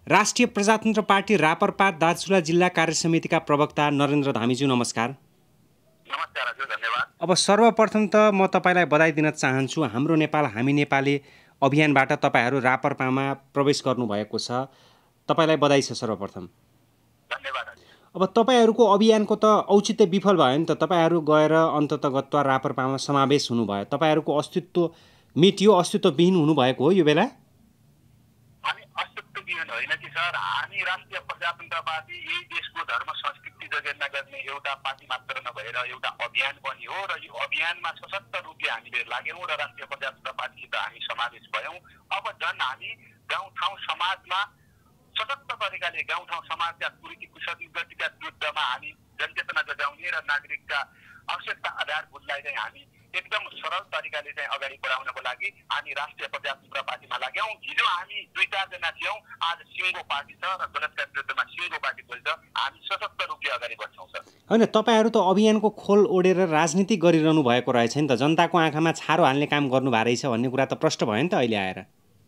राष्ट्रिय प्रजातन्त्र पार्टी रापरपा दार्चुला जिल्ला कार्य समितिका प्रवक्ता नरेन्द्र धामीज्यू नमस्कार। नमस्कार हजुर, धन्यवाद। अब सर्वप्रथम त म तपाईलाई बधाई दिन चाहन्छु। हाम्रो नेपाल हामी नेपाली अभियानबाट तपाईहरू रापरपामा प्रवेश गर्नुभएको छ। तपाईलाई बधाई छ सर्वप्रथम। धन्यवाद। अब तपाईहरूको अभियानको त औचित्य विफल भयो नि त। तपाईहरू गएर अन्ततगत्वा रापरपामा समावेश हुनुभयो। तपाईहरूको अस्तित्व मेटियो, अस्तित्वविहीन हुनुभएको हो यो बेला? हामी अस्तित्वविहीन होइन कि सर, हामी राष्ट्रिय प्रजातन्त्र पार्टी यही देशको धर्म संस्कृति जगेर्ना गर्ने एउटा पार्टी मात्र नभएर एउटा अभियान पनि हो र यो अभियानमा सशक्त रूपले हामीले लाग्यौँ र राष्ट्रिय प्रजातन्त्र पार्टीसित हामी समावेश भयौँ। अब झन् हामी गाउँठाउँ समाजमा सशक्त तरिकाले गाउँठाउँ समाजका कुरीति कुसंगतिका विरुद्धमा हामी जनचेतना जगाउने र नागरिकका आवश्यकता आधारभूतलाई चाहिँ हामी एकदम सरल तरिकाले चाहिँ अगाडि बढाउनको लागि हामी राष्ट्रिय प्रजातन्त्र पार्टीमा लाग्यौँ। हिजो हामी 2-4 जना थियौँ, आज सिङ्गो पार्टी छ र गलतका विरुद्धमा सिङ्गो पार्टी बोल्छ। हामी सशक्त रूपले अगाडि बढ्छौँ सर। होइन, तपाईँहरू त अभियानको खोल ओढेर राजनीति गरिरहनु भएको रहेछ नि त। जनताको आँखामा छारो हाल्ने काम गर्नुभएको रहेछ भन्ने कुरा त प्रष्ट भयो नि त अहिले आएर।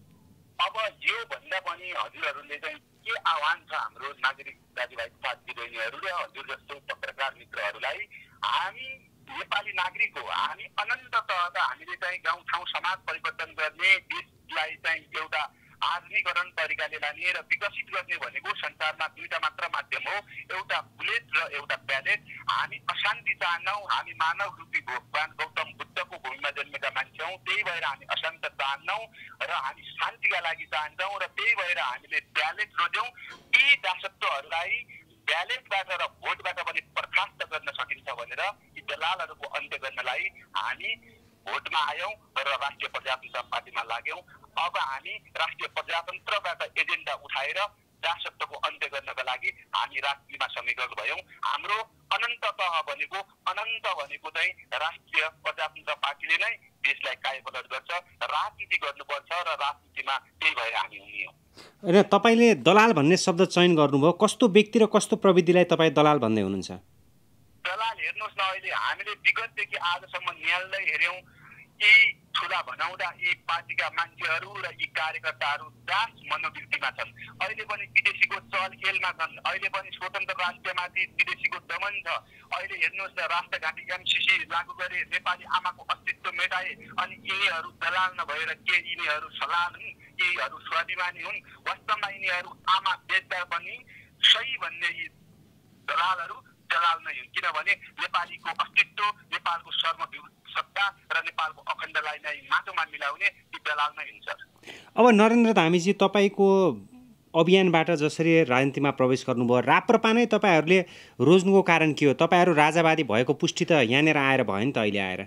अब यो भन्दा पनि हजुरहरूले चाहिँ के आह्वान छ हाम्रो नागरिक दाजुभाइ साथीबहिनीहरू र हजुर जस्तो पत्रकार मित्रहरूलाई? हामी नेपाली नागरिक हो। हामी अनन्ततः हामीले चाहिँ गाउँठाउँ समाज परिवर्तन गर्ने, देशलाई चाहिँ एउटा आधुनिकरण तरिकाले लाने र विकसित गर्ने भनेको संसारमा दुईटा मात्र माध्यम हो, एउटा बुलेट र एउटा ब्यालेट। हामी अशान्ति चाहन्नौँ। हामी मानव रूपी भगवान गौतम बुद्धको भूमिमा जन्मेका मान्छे हौँ। त्यही भएर हामी अशान्त चाहन्नौँ र हामी शान्तिका लागि चाहन्छौँ र त्यही भएर हामीले ब्यालेट रोज्यौँ। यी दासत्वहरूलाई ब्यालेटबाट र भोटबाट पनि बर्खास्त गर्न सकिन्छ भनेर यी दलालहरूको अन्त्य गर्नलाई हामी भोटमा आयौँ र राष्ट्रिय प्रजातन्त्र पार्टीमा लाग्यौँ। अब हामी राष्ट्रिय प्रजातन्त्रबाट एजेन्डा उठाएर दासत्वको अन्त्य गर्नका लागि हामी राजनीतिमा समीकरण भयौँ। हाम्रो अनन्ततः भनेको चाहिँ राष्ट्रिय प्रजातन्त्र पार्टीले नै देशलाई कायापलट गर्छ, राजनीति गर्नुपर्छ र राजनीतिमा त्यही भएर हामी हुने हौँ। होइन, तपाईँले दलाल भन्ने शब्द चयन गर्नुभयो। कस्तो व्यक्ति र कस्तो प्रविधिलाई तपाईँ दलाल भन्दै हुनुहुन्छ? दलाल हेर्नुहोस् न, अहिले हामीले विगतदेखि आजसम्म निहाल्दै हेऱ्यौँ। यी ठुला भनाउँदा यी पार्टीका मान्छेहरू र यी कार्यकर्ताहरू दास मनोवृत्तिमा छन्। अहिले पनि विदेशीको चलखेलमा छन्। अहिले पनि स्वतन्त्र राष्ट्रमाथि विदेशीको दमन छ। अहिले हेर्नुहोस् न, राष्ट्रघाटी एमसीसी लागू गरे, नेपाली आमाको अस्तित्व मेटाए। अनि यिनीहरू दलाल नभएर के यिनीहरू सलाल हुन्? यिनीहरू स्वाभिमानी हुन्? वास्तवमा यिनीहरू आमा बेच्दा पनि सही भन्ने यी दलालहरू दलाल नै हुन्। किनभने नेपालीको अस्तित्व, नेपालको सत्ता र नेपालको अखण्डलाई नै माटोमा मिलाउने यी दलाल नै हुन्छ। अब नरेन्द्र धामीजी, तपाईँको अभियानबाट जसरी राजनीतिमा प्रवेश गर्नुभयो, राप्रपा नै तपाईँहरूले रोज्नुको कारण के हो? तपाईँहरू राजावादी भएको पुष्टि त यहाँनिर आएर भयो नि त अहिले आएर।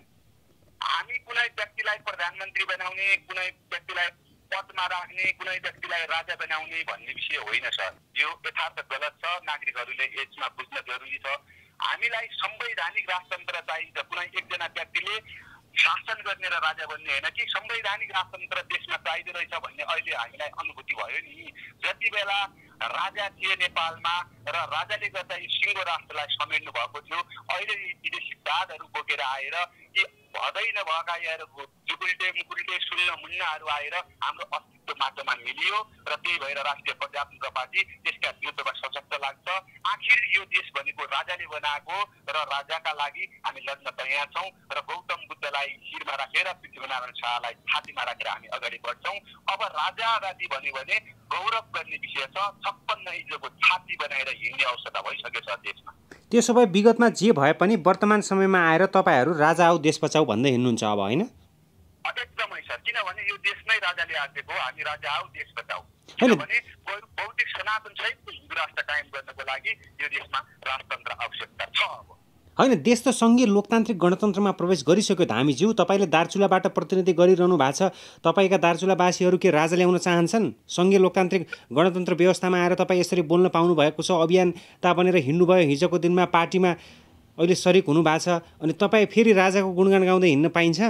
हामी कुनै व्यक्तिलाई प्रधानमन्त्री बनाउने, कुनै व्यक्तिलाई पदमा राख्ने, कुनै व्यक्तिलाई राजा बनाउने भन्ने विषय होइन सर। यो यथार्थ गलत छ। नागरिकहरूले यसमा बुझ्न जरुरी छ। हामीलाई संवैधानिक राजतन्त्र चाहिन्छ। कुनै एकजना व्यक्तिले शासन गर्ने र राजा बन्ने होइन कि संवैधानिक राजतन्त्र देशमा चाहिँदो रहेछ भन्ने अहिले हामीलाई अनुभूति भयो नि। जति बेला राजा थिए नेपालमा र राजाले गर्दा यी सिङ्गो राष्ट्रलाई समेट्नु भएको थियो, अहिले यी विदेशी दादहरू बोकेर आएर यी भदै नभएका यहाँहरूको जुकुल्टे मुकुल्टे सुन्न मुन्नाहरू आएर हाम्रो अस्तित्व माटोमा मिलियो र त्यही भएर राष्ट्रिय प्रजातन्त्र पार्टी त्यसका विरुद्धमा सशक्त लाग्छ। आखिर यो देश भनेको राजाले बनाएको र राजाका लागि हामी लड्न तयार छौँ र गौतम बुद्धलाई शिरमा राखेर पृथ्वीनारायण शाहलाई छातीमा राखेर हामी अगाडि बढ्छौँ। अब राजावादी भन्यो भने गौरव गर्ने विषय छ। 56 इन्चको छाती बनाएर हिँड्ने अवस्था भइसकेछ देशमा। त्यसो भए विगतमा जे भए पनि वर्तमान समयमा आएर तपाईँहरू राजा आऊ देश बचाऊ भन्दै हिँड्नुहुन्छ अब, होइन? एकदमै सर। किनभने यो देश नै राजाले आएको हो। हामी राजा आऊ देश बचाऊ। किनभने भौतिक सनातन सहितको हिन्दू राष्ट्र कायम गर्नको लागि यो देशमा राजतन्त्र आवश्यकता छ। अब होइन, देश त सङ्घीय लोकतान्त्रिक गणतन्त्रमा प्रवेश गरिसक्यो धामीज्यू। तपाईँले दार्चुलाबाट प्रतिनिधि गरिरहनु भएको छ। तपाईँका दार्चुलावासीहरू के राजा ल्याउन चाहन्छन्? सङ्घीय लोकतान्त्रिक गणतन्त्र व्यवस्थामा आएर तपाईँ यसरी बोल्न पाउनु भएको छ। अभियन्ता बनेर हिँड्नुभयो। हिजोको दिनमा पार्टीमा अहिले सरिक हुनु भएको छ। अनि तपाईँ फेरि राजाको गुणगान गाउँदै हिँड्न पाइन्छ?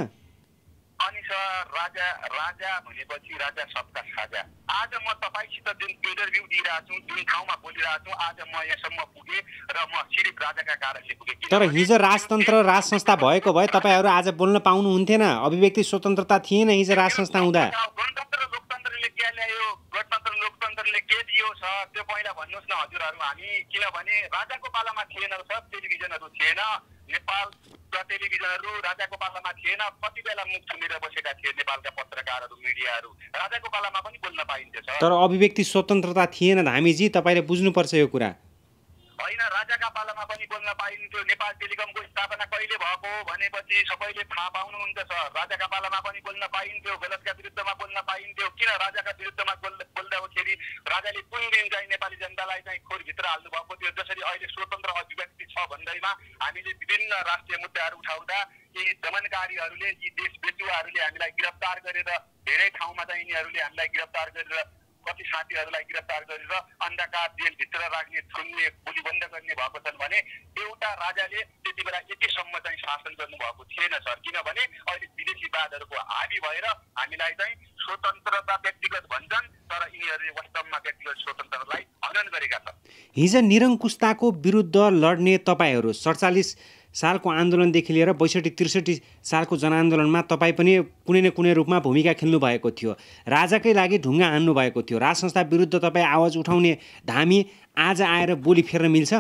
अनि सर, राजा भनेपछि राजा सबका साझा। आज म तपाईँसित जुन इन्टरभ्यू दिइरहेको छु, जुन ठाउँमा बोलिरहेको छु, आज म यहाँसम्म पुगेँ र म सिर्फ राजाका कारणले पुगेँ। तर हिजो राजतन्त्र राज संस्था भएको भए तपाईँहरू आज बोल्न पाउनुहुन्थेन। अभिव्यक्ति स्वतन्त्रता थिएन हिजो राज संस्था हुँदा। गणतन्त्र लोकतन्त्रले के ल्यायो? गणतन्त्र लोकतन्त्रले के दियो छ त्यो पहिला भन्नुहोस् न हजुरहरू। हामी किनभने राजाको पालामा थिएन सर, टेलिभिजनहरू थिएन, नेपालका टेलिभिजनहरू राजाको पालामा थिएन। कति बेला मुख थुनेर बसेका थिए नेपालका पत्रकारहरू, मिडियाहरू। राजाको पालामा पनि बोल्न पाइन्थ्यो सर। तर अभिव्यक्ति स्वतन्त्रता थिएन धामीजी, तपाईँले बुझ्नुपर्छ यो कुरा। होइन, राजाका पालामा पनि बोल्न पाइन्थ्यो। नेपाल टेलिकमको स्थापना कहिले भएको भनेपछि सबैले थाहा पाउनुहुन्छ सर। राजाका पालामा पनि बोल्न पाइन्थ्यो, गलतका विरुद्धमा बोल्न पाइन्थ्यो। किन राजाका विरुद्धमा बोल्दाखेरि राजाले कुन दिन चाहिँ नेपाली जनतालाई चाहिँ खोरभित्र हाल्नु भएको थियो? जसरी अहिले स्वतन्त्र अभिव्यक्ति छ भन्दैमा हामीले विभिन्न राष्ट्रिय मुद्दाहरू उठाउँदा यी दमनकारीहरूले, यी देश बेचुवाहरूले हामीलाई गिरफ्तार गरेर धेरै ठाउँमा चाहिँ यिनीहरूले हामीलाई गिरफ्तार गरेर कति साथीहरूलाई गिरफ्तार गरेर अन्धकार जेलभित्र राख्ने, थुन्ने, गोली बन्द गर्ने भएको छन् भने एउटा राजाले त्यति बेला यतिसम्म चाहिँ शासन गर्नुभएको थिएन सर। किनभने अहिले विदेशीवादहरूको हाबी भएर हामीलाई चाहिँ स्वतन्त्रता व्यक्तिगत भन्छन्, तर यिनीहरूले वास्तवमा व्यक्तिगत स्वतन्त्रतालाई हनन गरेका छन्। हिजो निरङ्कुशताको विरुद्ध लड्ने तपाईँहरू 47 सालको आन्दोलनदेखि लिएर 62-63 सालको जनआन्दोलनमा तपाईँ पनि कुनै न कुनै रूपमा भूमिका खेल्नु भएको थियो। राजाकै लागि ढुङ्गा हान्नु भएको थियो। राज संस्था विरुद्ध तपाईँ आवाज उठाउने धामी आज आएर बोली फेर्न मिल्छ?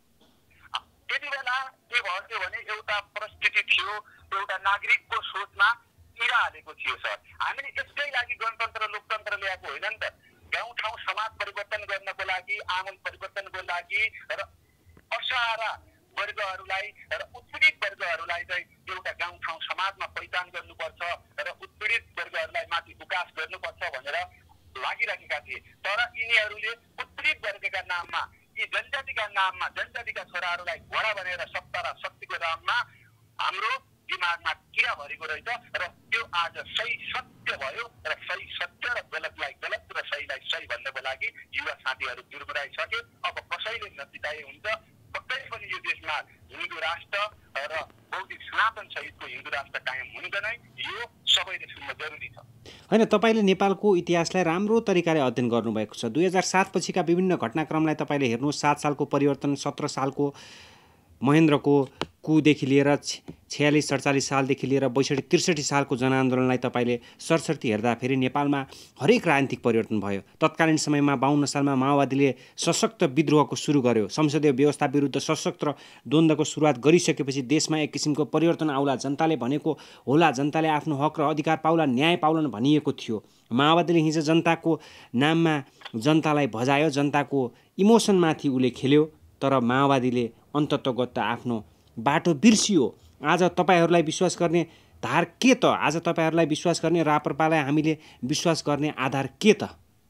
त्यति बेला के भयो भने एउटा परिस्थिति थियो, एउटा नागरिकको सोचमा किरा हालेको थियो सर। हामीले यसकै लागि गणतन्त्र लोकतन्त्र ल्याएको होइन नि त। गाउँठाउँ समाज परिवर्तन गर्नको लागि, आमूल परिवर्तनको लागि र असहारा वर्गहरूलाई र उत्पीडित वर्गहरूलाई चाहिँ एउटा गाउँठाउँ समाजमा पहिचान गर्नुपर्छ र उत्पीडित वर्गहरूलाई माथि विकास गर्नुपर्छ भनेर लागिरहेका थिए। तर यिनीहरूले उत्पीडित वर्गका नाममा, यी जनजातिका नाममा, जनजातिका छोराहरूलाई घोडा भनेर सत्ता र शक्तिको नाममा हाम्रो दिमागमा किरा भरेको रहेछ र त्यो आज सही सत्य भयो र सही सत्य र गलतलाई गलत र सहीलाई सही भन्नको लागि युवा साथीहरू जुर्मुराइसके। अब कसैले नचिताए हुन्छ। पक्कै पनि यो देशमा हिन्दू राष्ट्र र बौद्धिक सनातन सहितको हिन्दू राष्ट्र कायम हुँदैन। यो सबैले सुन्न जरुरी छ। होइन, तपाईँले नेपालको इतिहासलाई राम्रो तरिकाले अध्ययन गर्नुभएको छ। 2007 पछिका विभिन्न घटनाक्रमलाई तपाईँले हेर्नुहोस्। 7 सालको परिवर्तन, 17 सालको महेन्द्रको कुदेखि लिएर 46-47 सालदेखि लिएर 62-63 सालको जनआन्दोलनलाई तपाईँले सरसर्ती हेर्दाखेरि नेपालमा हरेक राजनीतिक परिवर्तन भयो। तत्कालीन समयमा 52 सालमा माओवादीले सशक्त विद्रोहको सुरु गर्यो। संसदीय व्यवस्था विरुद्ध सशक्त द्वन्द्वको सुरुवात गरिसकेपछि देशमा एक किसिमको परिवर्तन आउला, जनताले भनेको होला, जनताले आफ्नो हक र अधिकार पाउला, न्याय पाउलान् भनिएको थियो। माओवादीले हिजो जनताको नाममा जनतालाई भजायो, जनताको इमोसनमाथि उसले खेल्यो। तर माओवादीले अन्ततगत आफ्नो बाटो बिर्सियो। आज तपाईँहरूलाई विश्वास गर्ने धार के त? आज तपाईँहरूलाई विश्वास गर्ने, राप्रपालाई हामीले विश्वास गर्ने आधार के त?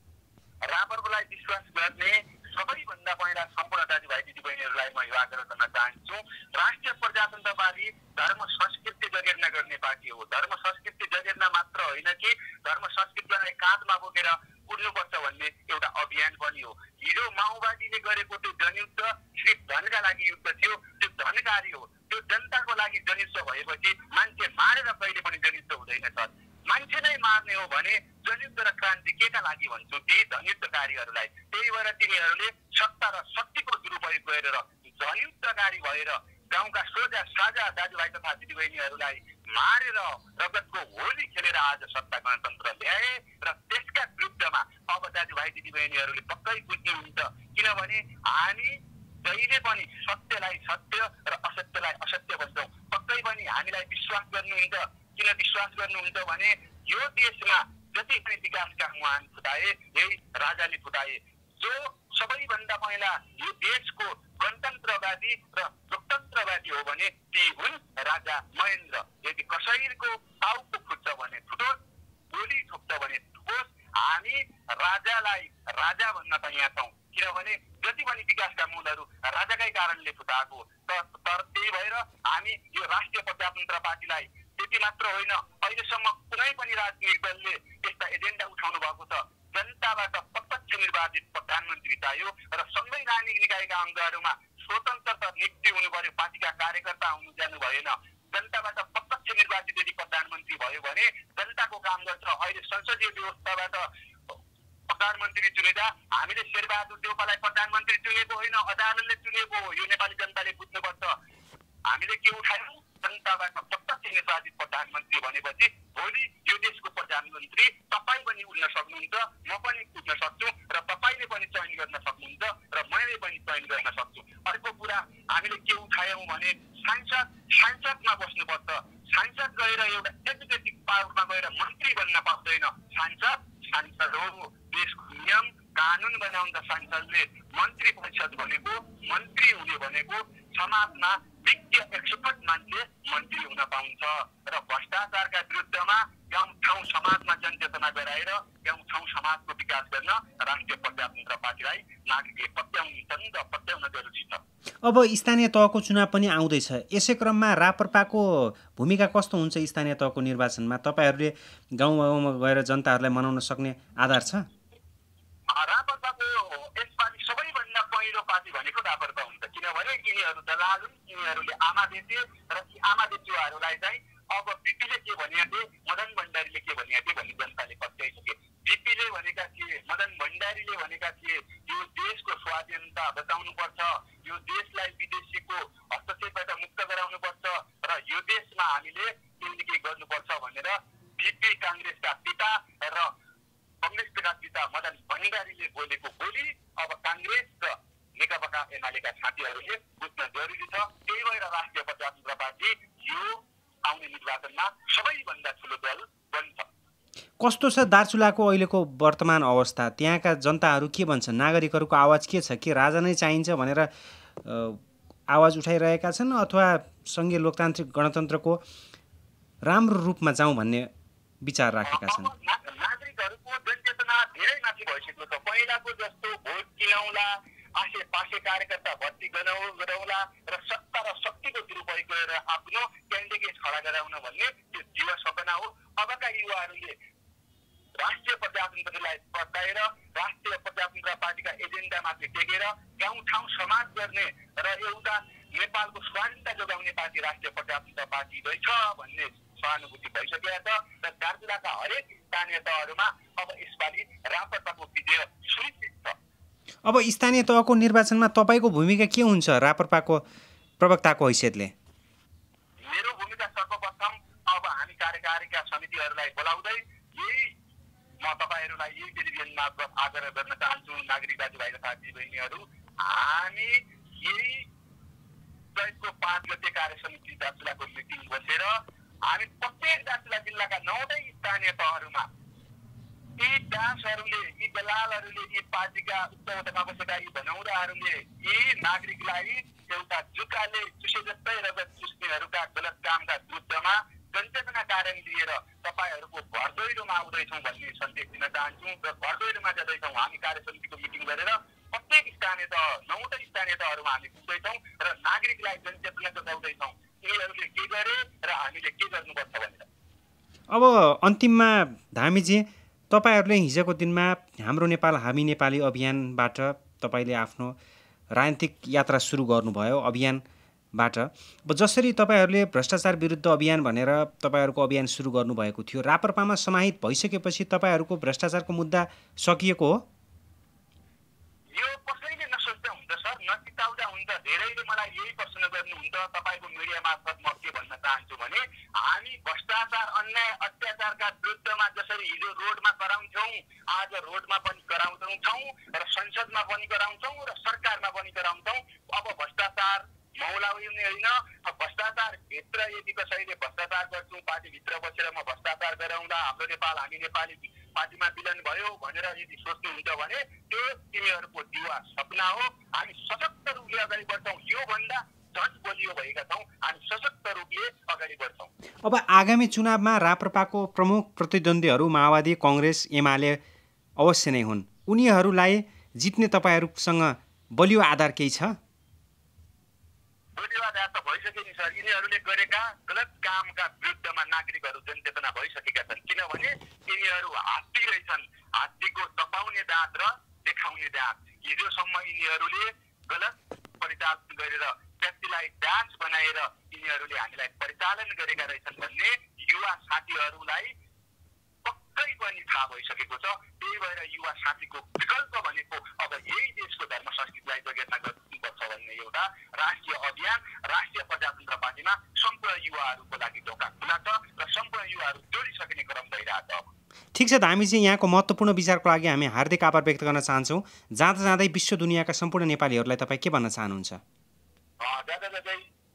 राप्रपालाई विश्वास गर्ने सबैभन्दा पहिला सम्पूर्ण दाजुभाइ दिदीबहिनीहरूलाई म यो आग्रह गर्न चाहन्छु, राष्ट्रिय प्रजातन्त्रवादी धर्म संस्कृति जगेर्ना गर्ने पार्टी हो। धर्म संस्कृति जगेर्ना मात्र होइन कि धर्म संस्कृतिलाई काँधमा बोकेर उड्नुपर्छ भन्ने एउटा अभियान पनि हो। हिजो माओवादीले गरेको त्यो जनयुद्ध सिर्फ धनका लागि युद्ध थियो, त्यो धनकारी हो। त्यो जनताको लागि जनयुद्ध भएपछि मान्छे मारेर कहिले पनि जनयुद्ध हुँदैन सर। मान्छे नै मार्ने हो भने जनयुद्ध र क्रान्ति केका लागि भन्छु? ती धनयुद्धकारीहरूलाई। त्यही भएर तिनीहरूले सत्ता र शक्तिको दुरुपयोग गरेर जनयुद्धकारी भएर गाउँका सोझा साझा दाजुभाइ तथा दिदीबहिनीहरूलाई मारेर रगतको होली खेलेर आज सत्ता गणतन्त्र ल्याए र त्यसका विरुद्धमा अब दाजुभाइ दिदीबहिनीहरूले पक्कै बुझ्नुहुन्छ। किनभने हामी जहिले पनि सत्यलाई सत्य र असत्यलाई असत्य भन्छौँ। पक्कै पनि हामीलाई विश्वास गर्नुहुन्छ। किन विश्वास गर्नुहुन्छ भने यो देशमा जति पनि विकासका मुहान फुटाए यही राजाले फुटाए। जो सबैभन्दा पहिला यो देशको गणतन्त्रवादी र लोकतन्त्रवादी हो भने ती हुन् राजा महेन्द्र। यदि कसैको टाउको फुट्छ भने फुटोस्, गोली ठोक्छ भने ठोकोस्। हामी राजालाई राजा भन्न त यहाँ छौँ, किनभने जति पनि विकासका मूलहरू राजाकै कारणले फुटाएको। तर त्यही भएर हामी यो राष्ट्रिय प्रजातन्त्र पार्टीलाई त्यति मात्र होइन, अहिलेसम्म कुनै पनि राजनीतिक दलले यस्ता एजेन्डा उठाउनु भएको छ। जनताबाट प्रत्यक्ष निर्वाचित प्रधानमन्त्री चाहियो र संवैधानिक निकायका अङ्गहरूमा स्वतन्त्रता नियुक्ति हुनु पर्यो। पार्टीका कार्यकर्ता हुनु जानु भएन। जनताबाट प्रत्यक्ष निर्वाचित यदि प्रधानमन्त्री भयो भने जनताको काम गर्छ। अहिले संसदीय व्यवस्थाबाट प्रधानमन्त्री चुनिँदा हामीले शेरबहादुर देउपालाई प्रधानमन्त्री चुनेको होइन, अदालतले चुनेको हो। यो नेपाली जनताले बुझ्नुपर्छ। हामीले के उठायौँ? जनताबाट प्रत्यक्ष निर्वाचित प्रधानमन्त्री भनेपछि भोलि यो देशको प्रधानमन्त्री तपाईँ पनि उड्न सक्नुहुन्छ, म पनि उड्न सक्छु र कानुन बनाउँदा संसदले मन्त्री परिषद भनेको मन्त्री हुने भनेको समाजमा विज्ञ एक्सपर्ट मान्छे मन्त्री हुन पाउँछ र भ्रष्टाचारका विरुद्धमा गाउँ ठाउँ समाजमा जनचेतना गराएर गाउँ ठाउँ समाजको विकास गर्न राष्ट्रिय प्रजातन्त्र पार्टीलाई नागरिकले पत्याउँछन् र पत्याउन जरुरी छ। अब स्थानीय तहको चुनाव पनि आउँदैछ, यसै क्रममा राप्रपाको भूमिका कस्तो हुन्छ स्थानीय तहको निर्वाचनमा? तपाईँहरूले गाउँमा गएर जनताहरूलाई मनाउन सक्ने आधार छ? राप्रपाको यसपालि सबैभन्दा पहिलो पार्टी भनेको राप्रपा हुन्छ, किनभने यिनीहरू दलाल हुन्, यिनीहरूले आमा बेचे र ती आमा बेचुवाहरूलाई चाहिँ अब बिपीले के भनेका थिए, मदन भण्डारीले के भनेका थिए भन्ने जनताले पत्याइसके। बिपीले भनेका थिए, मदन भण्डारीले भनेका थिए यो देशको स्वाधीनता बचाउनुपर्छ, यो देशलाई विदेशीको हस्तक्षेपबाट मुक्त गराउनुपर्छ र यो देशमा हामीले केही गर्नुपर्छ भनेर बिपी काङ्ग्रेसका पिता र कम्युनिस्टका पिता मदन भण्डारीले बोलेको बोली अब काङ्ग्रेस र नेकपा एमालेका साथीहरूले बुझ्न जरुरी छ। त्यही भएर राष्ट्रिय प्रजातन्त्र पार्टी यो आउने निर्वाचनमा सबैभन्दा ठुलो दल बन्छ। कस्तो छ दार्चुलाको अहिलेको वर्तमान अवस्था? त्यहाँका जनताहरू के भन्छन्? नागरिकहरूको आवाज के छ? के राजा नै चाहिन्छ भनेर आवाज उठाइरहेका छन् अथवा सङ्घीय लोकतान्त्रिक गणतन्त्रको राम्रो रूपमा जाउँ भन्ने विचार राखेका छन्? नागरिकहरूको जनचेतना धेरै माथि भइसकेको छ। पहिलाको जस्तो भोट किनौला, आसे पासे कार्यकर्ता भर्ती गराउला र सत्ता र शक्तिको दुरुपयोग गरेर आफ्नो क्यान्डिडेट खडा गराउन भन्ने त्यो युवा सपना हो। अबका युवाहरूले राष्ट्रिय प्रजातन्त्रलाई पत्याएर राष्ट्रिय प्रजातन्त्र पार्टीका एजेन्डामाथि टेकेर गाउँ ठाउँ समाज गर्ने र एउटा नेपालको स्वाधीनता जोगाउने पार्टी राष्ट्रिय प्रजातन्त्र पार्टी रहेछ भन्ने सहानुभूति भइसकेका छ र दार्चुलाका हरेक स्थानीय तहहरूमा अब यसपालि राप्रपाको विजय सुनिश्चित छ। अब स्थानीय तहको निर्वाचनमा तपाईँको भूमिका के हुन्छ राप्रपाको प्रवक्ताको हैसियतले? मेरो भूमिका सर्वप्रथम अब हामी कार्यकारिणीका समितिहरूलाई बोलाउँदै म तपाईँहरूलाई यही टेलिभिजन मार्फत आग्रह गर्न चाहन्छु, नागरिक दाजुभाइ र साथीबहिनीहरू, हामी यही चैतको 5 गते कार्य समिति दार्चुलाको मिटिङ बसेर हामी प्रत्येक दार्चुला जिल्लाका 9वटै स्थानीय तहहरूमा यी दासहरूले, यी दलालहरूले, यी पार्टीका उच्चमा बसेका यी भनौराहरूले यी नागरिकलाई एउटा जुकाले चुसे जस्तै रगत चुस्नेहरूका गलत कामका विरुद्धमा जनचेतना कार्य लिएर तपाईँहरूको भरदोइरोमा आउँदैछौँ भन्ने सन्देश दिन चाहन्छौँ र भरदोइरोमा जाँदैछौँ। हामी कार्य समितिको मिटिङ गरेर प्रत्येक स्थानीय तह 9वटै स्थानीय तहहरूमा हामी पुग्दैछौँ र नागरिकलाई जनचेतना जगाउँदैछौँ यिनीहरूले के गरे र हामीले के गर्नुपर्छ भनेर। अब अन्तिममा धामीजी, तपाईँहरूले हिजोको दिनमा हाम्रो नेपाल हामी नेपाली अभियानबाट तपाईँले आफ्नो राजनीतिक यात्रा सुरु गर्नुभयो अभियानबाट। अब जसरी तपाईँहरूले भ्रष्टाचार विरुद्ध अभियान भनेर तपाईँहरूको अभियान सुरु गर्नुभएको थियो, राप्रपामा समाहित भइसकेपछि तपाईँहरूको भ्रष्टाचारको मुद्दा सकिएको हो? यो कसैले नसोच्दा हुन्छ सर, नचिताउँदा हुन्छ। धेरैले मलाई यही प्रश्न गर्नुहुन्छ। तपाईँको मिडिया मार्फत म के भन्न चाहन्छु भने हामी भ्रष्टाचार अन्याय अत्याचारका विरुद्धमा जसरी हिजो रोडमा गराउँछौँ, आज रोडमा पनि गराउँछौँ र संसदमा पनि गराउँछौँ र सरकारमा पनि गराउँछौँ। अब भ्रष्टाचार मौलाउने होइन, भ्रष्टाचार भित्र यदि कसैले भ्रष्टाचार गर्छौँ पार्टीभित्र बसेर म भ्रष्टाचार गराउँदा हाम्रो नेपाल हामी नेपाली पार्टीमा विलन भयो भनेर यदि सोच्नुहुन्छ भने त्यो तिमीहरूको दिवा सपना हो। हामी सशक्त रूपले अगाडि बढ्छौँ, योभन्दा झन् बलियो भएका छौँ, हामी सशक्त रूपले अगाडि बढ्छौँ। अब आगामी चुनावमा राप्रपाको प्रमुख प्रतिद्वन्द्वीहरू माओवादी, कङ्ग्रेस, एमाले अवश्य नै हुन्। उनीहरूलाई जित्ने तपाईँहरूसँग बलियो आधार केही छ? बलियो आधार त भइसक्यो नि सर। यिनीहरूले गरेका गलत कामका विरुद्धमा नागरिकहरू जनचेतना भइसकेका छन्, किनभने यिनीहरू हात्ती रहेछन्। हात्तीको तपाउने दाँत र देखाउने दाँत। हिजोसम्म यिनीहरूले गलत परिचालन गरेर व्यक्तिलाई दास बनाएर यिनीहरूले हामीलाई परिचालन गरेका रहेछन् भन्ने युवा साथीहरूलाई पक्कै पनि थाहा भइसकेको छ। त्यही भएर युवा साथीको विकल्प भनेको अब यही देशको धर्म संस्कृतिलाई जगेर्ना गर्नुपर्छ भन्ने एउटा राष्ट्रिय अभियान राष्ट्रिय प्रजातन्त्र पार्टीमा सम्पूर्ण युवाहरूको लागि ढोका खुला छ र सम्पूर्ण युवाहरू जोडिसक्ने क्रम भइरहेको छ। ठिक छ धामीजी, यहाँको महत्त्वपूर्ण विचारको लागि हामी हार्दिक आभार व्यक्त गर्न चाहन्छौँ। जाँदा जाँदै विश्व दुनियाँका सम्पूर्ण नेपालीहरूलाई तपाईँ के भन्न चाहनुहुन्छ? जाँदा जाँदै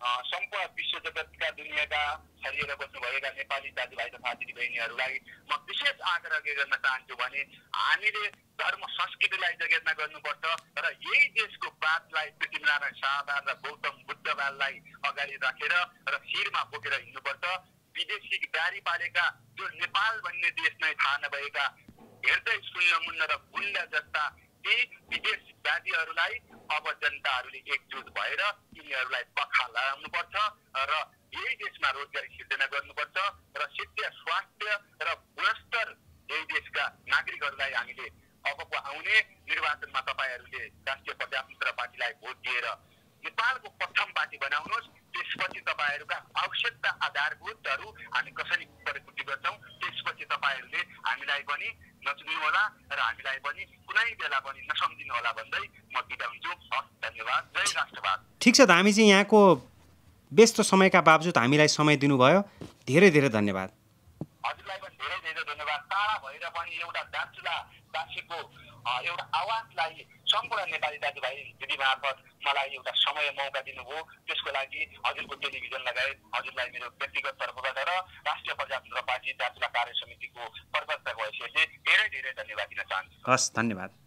सम्पूर्ण विश्व जगतका दुनियाँका छरिएर बस्नुभएका नेपाली दाजुभाइ तथा दिदीबहिनीहरूलाई म विशेष आग्रह के गर्न चाहन्छु भने हामीले धर्म संस्कृतिलाई जगेर्ना गर्नुपर्छ र यही देशको बातलाई पृथ्वीनारायण शाहबाद र गौतम बुद्धबाललाई अगाडि राखेर र शिरमा बोकेर हिँड्नुपर्छ। विदेशी दारी पालेका जो नेपाल भन्ने देश नै थाहा नभएका हेर्दै सुन्न मुन्न र गुन्डा जस्ता ती विदेशवादीहरूलाई अब जनताहरूले एकजुट भएर यिनीहरूलाई पखा लगाउनुपर्छ र यही देशमा रोजगारी सिर्जना गर्नुपर्छ र शिक्षा स्वास्थ्य र गुणस्तर यही देशका नागरिकहरूलाई हामीले अबको आउने निर्वाचनमा तपाईँहरूले राष्ट्रिय प्रजातन्त्र पार्टीलाई भोट दिएर नेपालको प्रथम पार्टी बनाउनुहोस्। त्यसपछि तपाईँहरूका आवश्यकता आधारभूतहरू हामी कसरी परिपूर्ति गर्छौँ त्यसपछि तपाईँहरूले हामीलाई पनि नचुन्नुहोला र हामीलाई पनि कुनै बेला पनि नसम्झिनु होला भन्दै म बिदा हुन्छु। हस्, धन्यवाद। जय राष्ट्रवाद। ठिक छ धामीजी, यहाँको व्यस्त समयका बावजुद हामीलाई समय दिनुभयो, धेरै धेरै धन्यवाद। हजुरलाई पनि धेरै धेरै धन्यवाद। टाढा भएर पनि एउटा दार्चुलावासीको एउटा आवाजलाई सम्पूर्ण नेपाली दाजुभाइ दिदी मार्फत मलाई एउटा समय मौका दिनुभयो, त्यसको लागि हजुरको टेलिभिजन लगायत हजुरलाई मेरो व्यक्तिगत तर्फबाट र राष्ट्रिय प्रजातन्त्र पार्टी दार्चुला कार्य समितिको प्रवक्ताको हैसियतले धेरै धेरै धन्यवाद दिन चाहन्छु। हस्, धन्यवाद।